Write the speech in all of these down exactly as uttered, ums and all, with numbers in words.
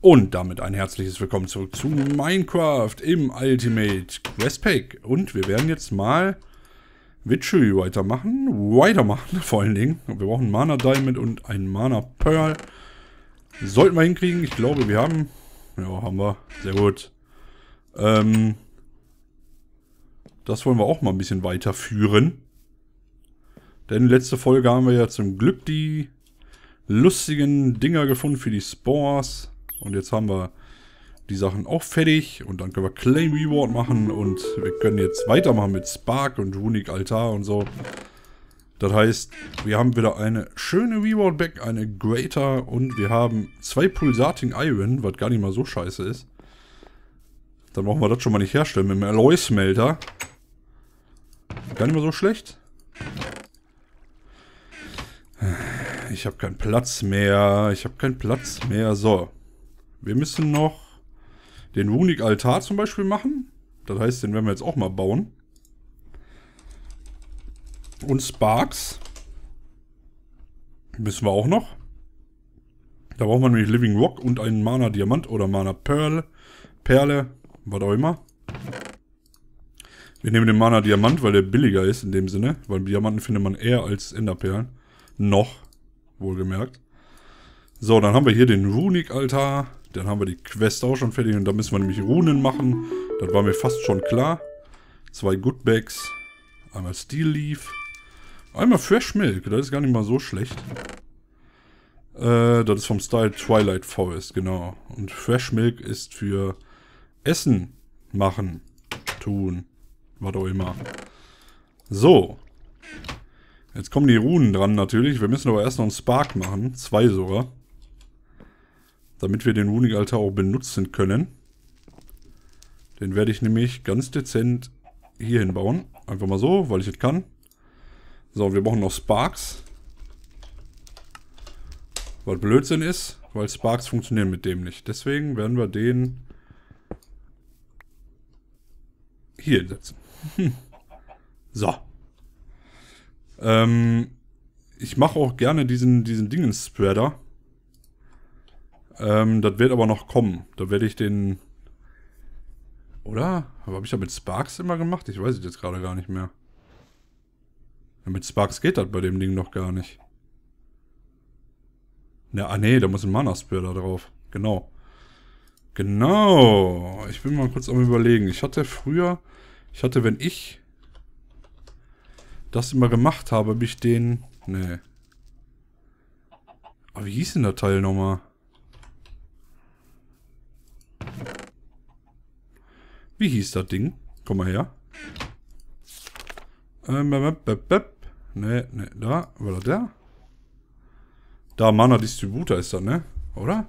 Und damit ein herzliches Willkommen zurück zu Minecraft im Ultimate Quest Pack. Und wir werden jetzt mal Witchery weitermachen. Weitermachen vor allen Dingen. Wir brauchen Mana Diamond und einen Mana Pearl. Sollten wir hinkriegen. Ich glaube, wir haben... Ja, haben wir. Sehr gut. Ähm... Das wollen wir auch mal ein bisschen weiterführen. Denn letzte Folge haben wir ja zum Glück die lustigen Dinger gefunden für die Spores. Und jetzt haben wir die Sachen auch fertig. Und dann können wir Claim Reward machen. Und wir können jetzt weitermachen mit Spark und Runic Altar und so. Das heißt, wir haben wieder eine schöne Reward Back, eine Greater. Und wir haben zwei Pulsating Iron, was gar nicht mal so scheiße ist. Dann brauchen wir das schon mal nicht herstellen mit dem Alloy Smelter. Gar nicht mal so schlecht. Ich habe keinen Platz mehr. Ich habe keinen Platz mehr. So. Wir müssen noch den Runic Altar zum Beispiel machen. Das heißt, den werden wir jetzt auch mal bauen. Und Sparks. Müssen wir auch noch. Da brauchen wir nämlich Living Rock und einen Mana Diamant oder Mana Pearl. Perle. Was auch immer. Wir nehmen den Mana Diamant, weil der billiger ist in dem Sinne. Weil Diamanten findet man eher als Enderperlen. Noch. Wohlgemerkt. So, dann haben wir hier den Runic Altar. Dann haben wir die Quest auch schon fertig. Und da müssen wir nämlich Runen machen. Das war mir fast schon klar. Zwei Good Bags. Einmal Steel Leaf. Einmal Fresh Milk. Das ist gar nicht mal so schlecht. Äh, das ist vom Style Twilight Forest, genau. Und Fresh Milk ist für Essen machen. Tun. Was auch immer. So. Jetzt kommen die Runen dran natürlich. Wir müssen aber erst noch einen Spark machen. Zwei sogar. Damit wir den Runic Altar auch benutzen können. Den werde ich nämlich ganz dezent hier hinbauen. Einfach mal so, weil ich es kann. So, wir brauchen noch Sparks. Was Blödsinn ist, weil Sparks funktionieren mit dem nicht. Deswegen werden wir den hier hinsetzen. So. Ähm, ich mache auch gerne diesen, diesen Dingen-Spreader. Ähm, das wird aber noch kommen. Da werde ich den... Oder? Aber habe ich da mit Sparks immer gemacht? Ich weiß es jetzt gerade gar nicht mehr. Ja, mit Sparks geht das bei dem Ding noch gar nicht. Na, ah nee, da muss ein Mana-Spreader drauf. Genau. Genau. Ich bin mal kurz am Überlegen. Ich hatte früher... Ich hatte, wenn ich... das immer gemacht habe, habe ich den... Nee. Aber wie hieß denn der Teil nochmal? Wie hieß das Ding? Komm mal her. Ähm, ne, ne, da. War das der? Da, Mana Distributor ist das, ne? Oder?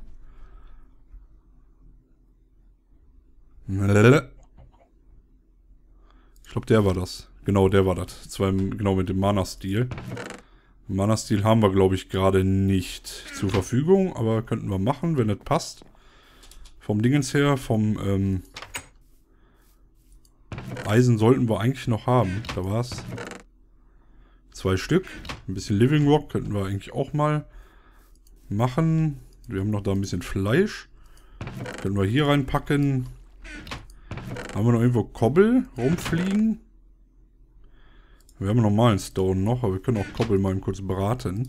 Ich glaube, der war das. Genau, der war das. Zwar genau mit dem Mana-Stil. Mana-Stil haben wir, glaube ich, gerade nicht zur Verfügung. Aber könnten wir machen, wenn das passt. Vom Dingens her, vom ähm, Eisen sollten wir eigentlich noch haben. Da war es. Zwei Stück. Ein bisschen Living Rock könnten wir eigentlich auch mal machen. Wir haben noch da ein bisschen Fleisch. Können wir hier reinpacken. Haben wir noch irgendwo Kobbel rumfliegen? Wir haben normalen Stone noch, aber wir können auch Kobbel mal kurz braten.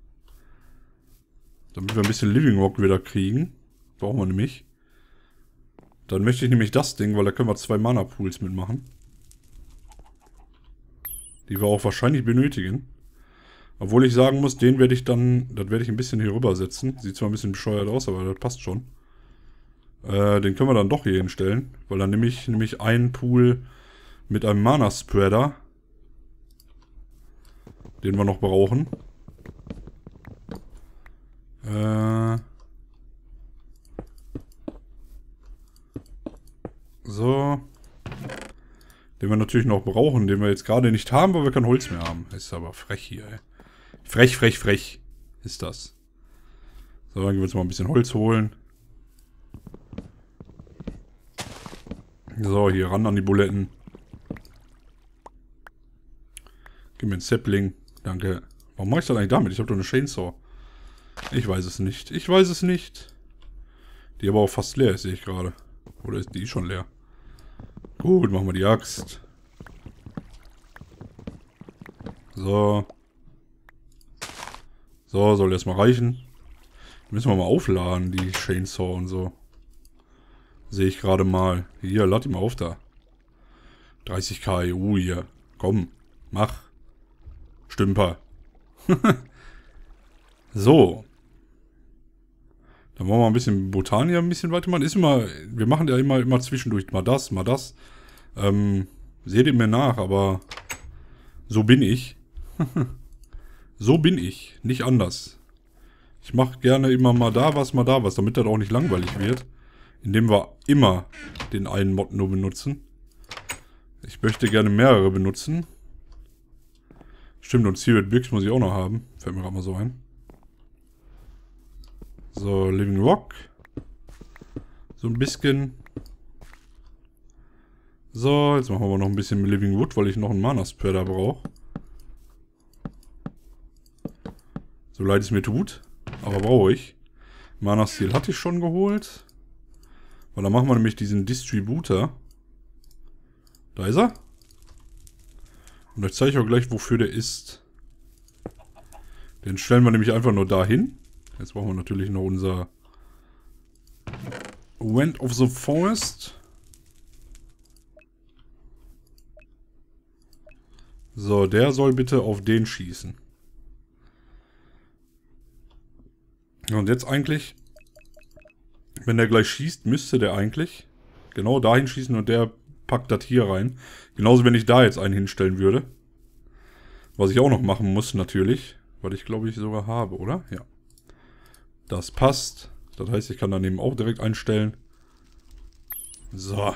Damit wir ein bisschen Living Rock wieder kriegen. Brauchen wir nämlich. Dann möchte ich nämlich das Ding, weil da können wir zwei Mana Pools mitmachen. Die wir auch wahrscheinlich benötigen. Obwohl ich sagen muss, den werde ich dann, das werde ich ein bisschen hier rüber setzen. Sieht zwar ein bisschen bescheuert aus, aber das passt schon. Äh, den können wir dann doch hier hinstellen. Weil dann nehme ich nämlich einen Pool mit einem Mana Spreader. Den wir noch brauchen. Äh... So. Den wir natürlich noch brauchen, den wir jetzt gerade nicht haben, weil wir kein Holz mehr haben. Ist aber frech hier, ey. Frech, frech, frech. Ist das. So, dann gehen wir jetzt mal ein bisschen Holz holen. So, hier ran an die Buletten. Gib mir einen Sapling. Danke. Warum mache ich das eigentlich damit? Ich habe doch eine Chainsaw. Ich weiß es nicht. Ich weiß es nicht. Die aber auch fast leer ist, sehe ich gerade. Oder ist die schon leer? Gut, machen wir die Axt. So. So, soll erstmal reichen. Müssen wir mal aufladen, die Chainsaw und so. Sehe ich gerade mal. Hier, lad die mal auf da. dreißig K E U hier. Komm, mach. Stümper. So. Dann wollen wir ein bisschen Botania ein bisschen weitermachen. Ist immer, wir machen ja immer, immer zwischendurch mal das, mal das. Ähm, seht ihr mir nach, aber so bin ich. So bin ich, nicht anders. Ich mache gerne immer mal da was, mal da was, damit das auch nicht langweilig wird. Indem wir immer den einen Mod nur benutzen. Ich möchte gerne mehrere benutzen. Stimmt, und Seared Bricks muss ich auch noch haben. Fällt mir gerade mal so ein. So, Living Rock. So ein bisschen. So, jetzt machen wir noch ein bisschen Living Wood, weil ich noch einen Mana Spreader brauche. So leid es mir tut. Aber brauche ich. Mana Steel hatte ich schon geholt. Weil dann machen wir nämlich diesen Distributor. Da ist er. Und ich zeige euch auch gleich, wofür der ist. Den stellen wir nämlich einfach nur dahin. Jetzt brauchen wir natürlich noch unser Wind of the Forest. So, der soll bitte auf den schießen. Und jetzt eigentlich, wenn der gleich schießt, müsste der eigentlich genau dahin schießen und der packt das hier rein. Genauso, wenn ich da jetzt einen hinstellen würde. Was ich auch noch machen muss, natürlich. Was ich, glaube ich, sogar habe, oder? Ja. Das passt. Das heißt, ich kann daneben auch direkt einstellen. So.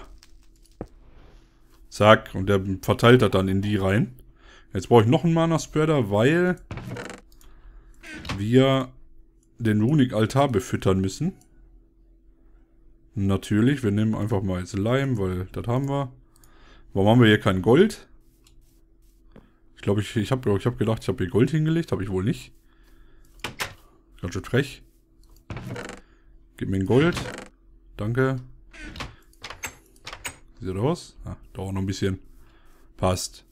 Zack. Und der verteilt das dann in die rein. Jetzt brauche ich noch einen Mana Spreader, weil wir den Runic Altar befüttern müssen. Natürlich. Wir nehmen einfach mal jetzt Leim, weil das haben wir. Warum haben wir hier kein Gold? Ich glaube, ich, ich habe ich hab gedacht, ich habe hier Gold hingelegt. Habe ich wohl nicht. Ganz schön frech. Gib mir ein Gold. Danke. Sieht das aus? Ah, dauert noch ein bisschen. Passt.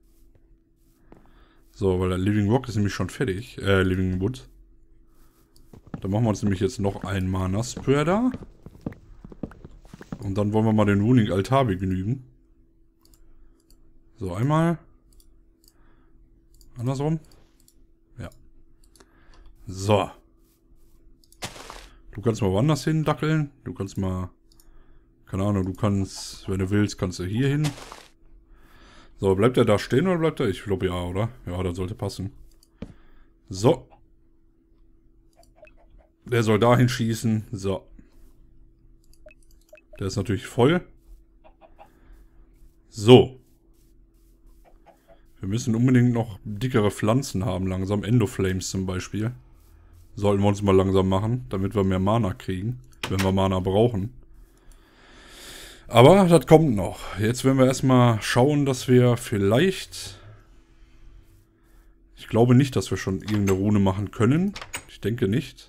So, weil der Living Rock ist nämlich schon fertig. Äh, Living Wood. Dann machen wir uns nämlich jetzt noch einen Mana Spreader. Und dann wollen wir mal den Runic Altar begnügen. So, einmal. Andersrum. Ja. So. Du kannst mal woanders hin dackeln. Du kannst mal... Keine Ahnung, du kannst... Wenn du willst, kannst du hier hin. So, bleibt er da stehen oder bleibt er? Ich glaube ja, oder? Ja, das sollte passen. So. Der soll dahin schießen. So. Der ist natürlich voll. So. Wir müssen unbedingt noch dickere Pflanzen haben, langsam. Endoflames zum Beispiel. Sollten wir uns mal langsam machen, damit wir mehr Mana kriegen. Wenn wir Mana brauchen. Aber das kommt noch. Jetzt werden wir erstmal schauen, dass wir vielleicht... Ich glaube nicht, dass wir schon irgendeine Rune machen können. Ich denke nicht.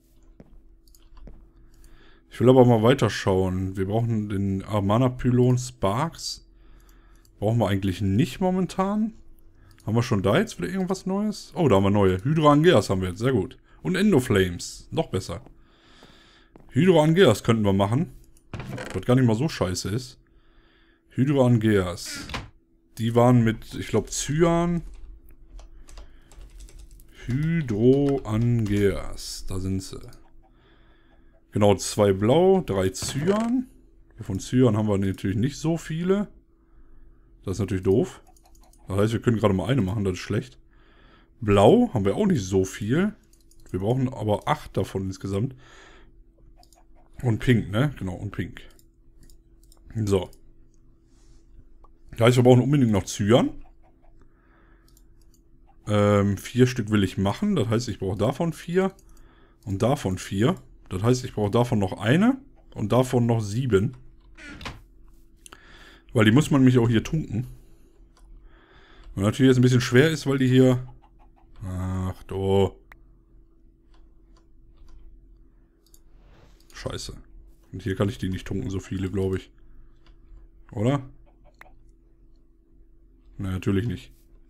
Ich will aber mal weiterschauen. Wir brauchen den Mana-Pylon Sparks. Brauchen wir eigentlich nicht momentan. Haben wir schon da jetzt wieder irgendwas Neues? Oh, da haben wir neue. Hydroangeas haben wir jetzt. Sehr gut. Und Endoflames. Noch besser. Hydroangeas könnten wir machen. Was gar nicht mal so scheiße ist. Hydroangeas. Die waren mit, ich glaube, Cyan. Hydroangeas. Da sind sie. Genau, zwei Blau, drei Cyan. Von Cyan haben wir natürlich nicht so viele. Das ist natürlich doof. Das heißt, wir können gerade mal eine machen, das ist schlecht. Blau haben wir auch nicht so viel. Wir brauchen aber acht davon insgesamt. Und Pink, ne? Genau, und Pink. So. Das heißt, wir brauchen unbedingt noch Cyan. Ähm, vier Stück will ich machen. Das heißt, ich brauche davon vier. Und davon vier. Das heißt, ich brauche davon noch eine. Und davon noch sieben. Weil die muss man nämlich auch hier tunken. Und natürlich jetzt ein bisschen schwer ist, weil die hier... Ach, du. Scheiße. Und hier kann ich die nicht tunken, so viele, glaube ich. Oder? Ne, natürlich nicht.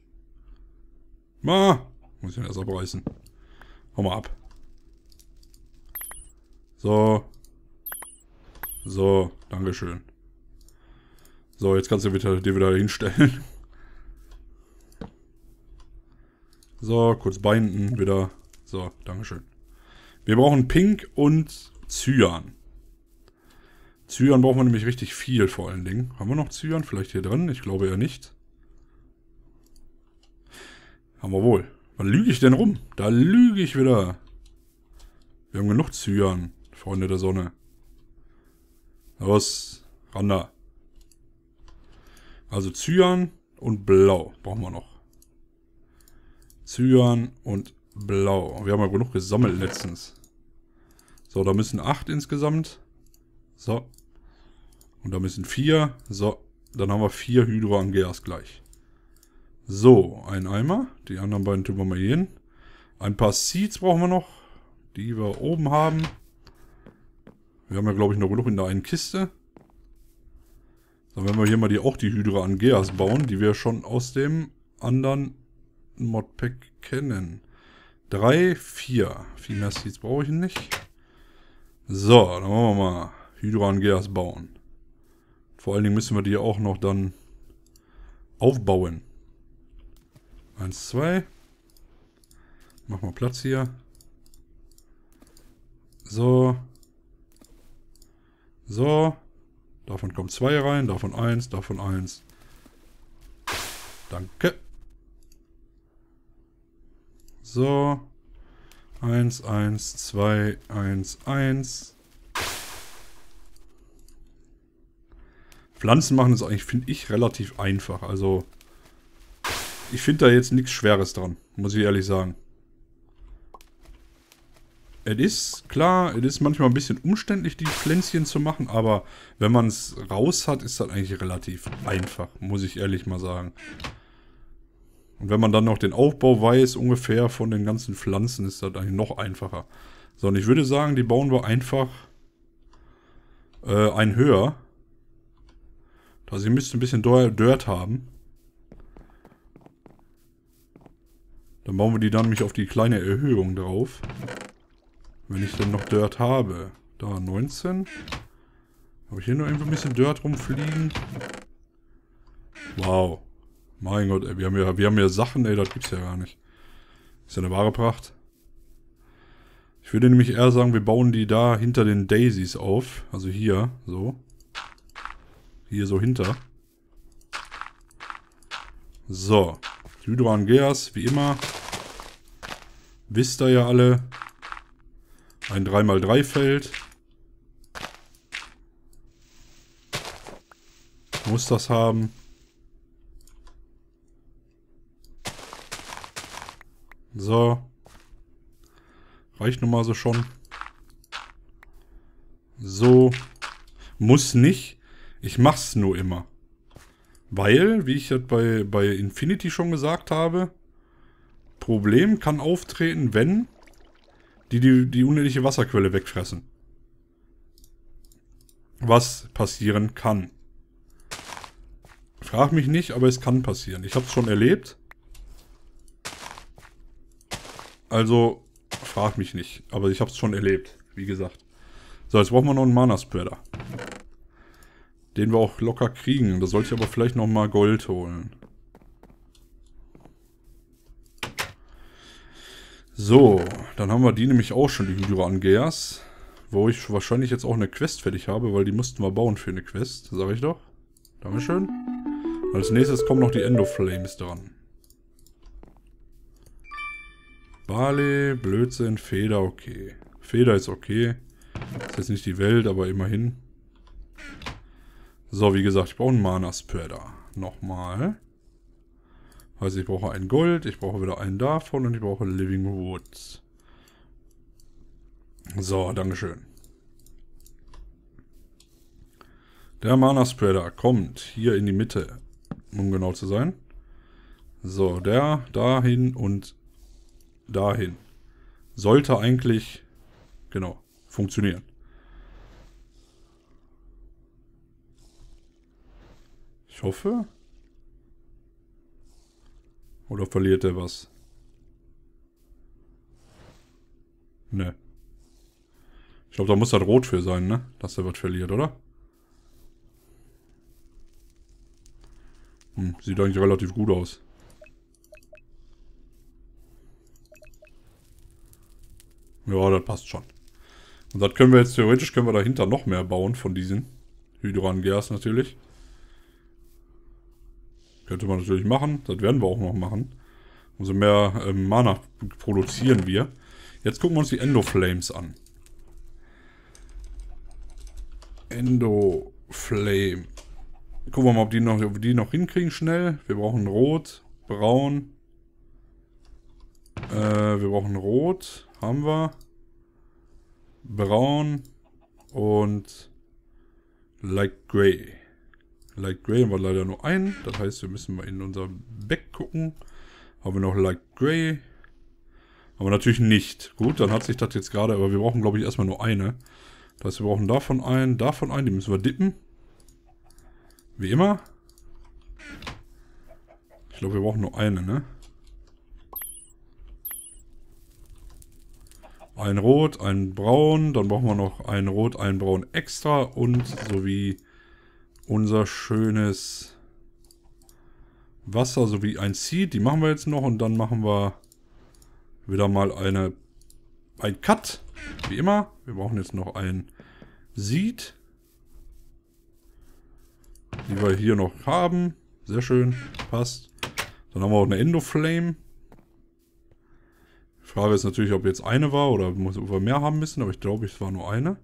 Ma! Muss ich ihn erst abreißen. Hau mal ab. So. So, dankeschön. So, jetzt kannst du wieder, dir wieder hinstellen. So, kurz binden, wieder. So, dankeschön. Wir brauchen Pink und Cyan. Cyan brauchen wir nämlich richtig viel vor allen Dingen. Haben wir noch Cyan vielleicht hier drin? Ich glaube ja nicht. Haben wir wohl. Wann lüge ich denn rum? Da lüge ich wieder. Wir haben genug Cyan, Freunde der Sonne. Los, ran da. Also Cyan und Blau brauchen wir noch. Cyan und Blau. Wir haben ja genug gesammelt letztens. So, da müssen acht insgesamt. So. Und da müssen vier. So, dann haben wir vier Hydroangeas gleich. So, ein Eimer. Die anderen beiden tun wir mal hier hin. Ein paar Seeds brauchen wir noch, die wir oben haben. Wir haben ja, glaube ich, noch genug in der einen Kiste. Dann werden wir hier mal die, auch die Hydroangeas bauen, die wir schon aus dem anderen Modpack kennen. Drei, vier. Viel mehr Seeds brauche ich nicht. So, dann wollen wir mal Hydroangeas bauen. Vor allen Dingen müssen wir die auch noch dann aufbauen. Eins, zwei. Machen wir Platz hier. So. So. Davon kommen zwei rein, davon eins, davon eins. Danke. So. Eins, eins, zwei, eins, eins. Pflanzen machen ist eigentlich, finde ich, relativ einfach. Also, ich finde da jetzt nichts Schweres dran, muss ich ehrlich sagen. Es ist, klar, es ist manchmal ein bisschen umständlich, die Pflänzchen zu machen, aber wenn man es raus hat, ist das eigentlich relativ einfach, muss ich ehrlich mal sagen. Und wenn man dann noch den Aufbau weiß, ungefähr von den ganzen Pflanzen, ist das eigentlich noch einfacher. So, und ich würde sagen, die bauen wir einfach äh, ein höher. Also ihr müsst ein bisschen Dirt haben. Dann bauen wir die dann nämlich auf die kleine Erhöhung drauf. Wenn ich dann noch Dirt habe. Da, neunzehn. Habe ich hier noch irgendwie ein bisschen Dirt rumfliegen? Wow. Mein Gott, ey, wir haben ja, wir haben ja Sachen, ey, das gibt's ja gar nicht. Ist ja eine wahre Pracht. Ich würde nämlich eher sagen, wir bauen die da hinter den Daisies auf. Also hier, so. Hier so hinter. So. Hydroangeas, wie immer. Wisst ihr ja alle. Ein drei mal drei Feld. Muss das haben. So. Reicht nun mal so schon. So. Muss nicht. Ich mach's nur immer. Weil, wie ich das bei, bei Infinity schon gesagt habe, Problem kann auftreten, wenn die die, die unendliche Wasserquelle wegfressen. Was passieren kann. Frag mich nicht, aber es kann passieren. Ich habe es schon erlebt. Also, frag mich nicht. Aber ich habe es schon erlebt, wie gesagt. So, jetzt brauchen wir noch einen Mana-Spreader. Den wir auch locker kriegen. Da sollte ich aber vielleicht noch mal Gold holen. So, dann haben wir die nämlich auch schon, die Hydroangeas. Wo ich wahrscheinlich jetzt auch eine Quest fertig habe, weil die mussten wir bauen für eine Quest. Sag ich doch. Dankeschön. Als nächstes kommen noch die Endoflames dran. Barley, Blödsinn, Feder, okay. Feder ist okay. Ist jetzt nicht die Welt, aber immerhin. So, wie gesagt, ich brauche einen Mana-Spreader. Nochmal. Also ich brauche ein Gold, ich brauche wieder einen davon und ich brauche Living Woods. So, dankeschön. Der Mana-Spreader kommt hier in die Mitte, um genau zu sein. So, der dahin und dahin. Sollte eigentlich, genau, funktionieren. Ich hoffe. Oder verliert er was? Ne. Ich glaube, da muss das rot für sein, ne? Dass er was verliert, oder? Hm, sieht eigentlich relativ gut aus. Ja, das passt schon. Und das können wir jetzt, theoretisch können wir dahinter noch mehr bauen von diesen Hydrangers natürlich. Könnte man natürlich machen. Das werden wir auch noch machen. Umso mehr ähm, Mana produzieren wir. Jetzt gucken wir uns die Endoflames an. Endoflame. Gucken wir mal, ob, die noch, ob wir die noch hinkriegen schnell. Wir brauchen Rot, Braun. Äh, wir brauchen Rot. Haben wir. Braun. Und Light Grey. Light Grey haben wir leider nur einen. Das heißt, wir müssen mal in unser Back gucken. Haben wir noch Light Grey. Aber natürlich nicht. Gut, dann hat sich das jetzt gerade... Aber wir brauchen, glaube ich, erstmal nur eine. Das heißt, wir brauchen davon einen, davon einen. Die müssen wir dippen. Wie immer. Ich glaube, wir brauchen nur eine, ne? Ein Rot, ein Braun. Dann brauchen wir noch ein Rot, ein Braun extra. Und sowie unser schönes Wasser sowie ein Seed. Die machen wir jetzt noch. Und dann machen wir wieder mal eine ein Cut. Wie immer. Wir brauchen jetzt noch ein Seed. Die wir hier noch haben. Sehr schön. Passt. Dann haben wir auch eine Endoflame. Die Frage ist natürlich, ob jetzt eine war oder ob wir mehr haben müssen. Aber ich glaube, es war nur eine.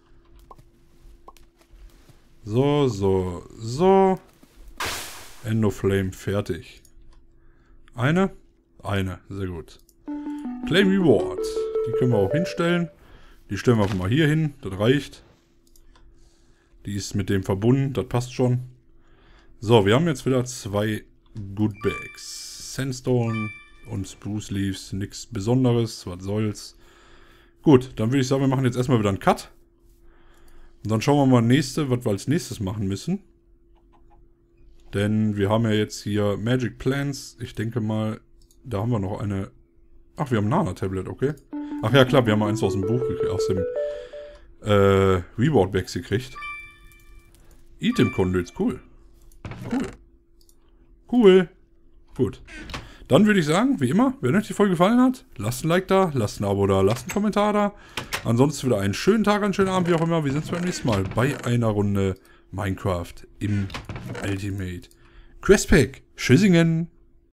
So, so, so. Endoflame fertig. Eine? Eine. Sehr gut. Claim Reward. Die können wir auch hinstellen. Die stellen wir einfach mal hier hin. Das reicht. Die ist mit dem verbunden. Das passt schon. So, wir haben jetzt wieder zwei Good Bags. Sandstone und Spruce Leaves. Nichts Besonderes. Was soll's. Gut, dann würde ich sagen, wir machen jetzt erstmal wieder einen Cut. Und dann schauen wir mal nächste, was wir als nächstes machen müssen. Denn wir haben ja jetzt hier Magic Plants. Ich denke mal, da haben wir noch eine... Ach, wir haben ein Nana-Tablet, okay. Ach ja, klar, wir haben eins aus dem Buch gekriegt, aus dem äh, Reward-Bags gekriegt. Item-Conduits, cool. Cool. Cool. Gut. Dann würde ich sagen, wie immer, wenn euch die Folge gefallen hat, lasst ein Like da, lasst ein Abo da, lasst einen Kommentar da. Ansonsten wieder einen schönen Tag, einen schönen Abend, wie auch immer. Wir sehen uns beim nächsten Mal bei einer Runde Minecraft im Ultimate Quest Pack. Tschüssingen.